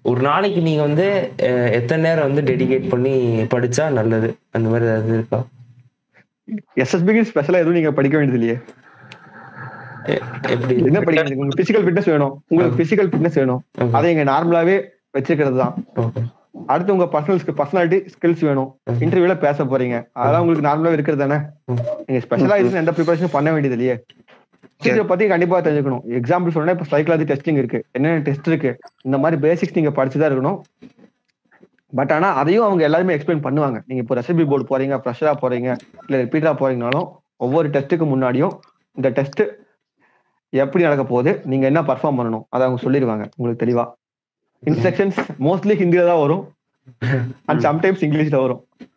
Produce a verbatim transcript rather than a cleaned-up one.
ஒரு நாளைக்கு நீங்க வந்து அ எத்தன நேரம் வந்து டெடிகேட் பண்ணி படிச்சா நல்லது? அந்த மாரி ஏதாவது இருக்கா? எஸ்எஸ்பிக்கு ஸ்பெஷலா எதுவும் நீங்க படிக்க வேண்டியது இல்லையே. எ எப்படி? என்ன படிக்க வேண்டியது? உங்களுக்கு பிசிக்கல் ஃபிட்னஸ் வேணும். உங்களுக்கு ஓகே. பிசிக்கல் ஃபிட்னஸ் வேணும். ஓகே. அதை இங்க நார்மலாவே வச்சுக்கிறது தான். ஓகே. அடுத்து உங்க பர்சனல் பர்சனாலிட்டி ஸ்கில்ஸ் வேணும். ம். இன்டர்வியூல பேச போறீங்க. அதெல்லாம் ம். உங்களுக்கு நார்மலாவே இருக்கிறது தானே. ம். நீங்க ஸ்பெஷலா இதுன்னு எந்த ப்ரிப்பரேஷனும் பண்ண வேண்டியது இல்லையே. இத பத்தி கண்டிப்பா தெரிஞ்சுக்கணும். எக்ஸாம்பிள் சொன்னா இப்ப சைக்காலஜி டெஸ்டிங் இருக்கு. என்னென்ன டெஸ்ட் இருக்கு? இந்த மாதிரி பேசிக்ஸ் நீங்க படிச்சுதான் இருக்கணும். பட் ஆனா அதையும் அவங்க எல்லாருமே எக்ஸ்பிளைன் பண்ணுவாங்க. நீங்க இப்போ ரெசிபி போர்டு போறீங்க, ஃப்ரெஷரா போறீங்க, இல்ல ரிப்பீட்டரா போறீங்கனாலும் ஒவ்வொரு டெஸ்ட்டுக்கு முன்னாடியும் இந்த டெஸ்ட் எப்படி நடக்க போகுது, நீங்க என்ன பர்ஃபார்ம் பண்ணணும் அதை அவங்க சொல்லிடுவாங்க உங்களுக்கு தெளிவா. இன்ஸ்ட்ரக்ஷன்ஸ் மோஸ்ட்லி ஹிந்தில தான் வரும் அண்ட் சம்டைம்ஸ் இங்கிலீஷ்ல வரும்.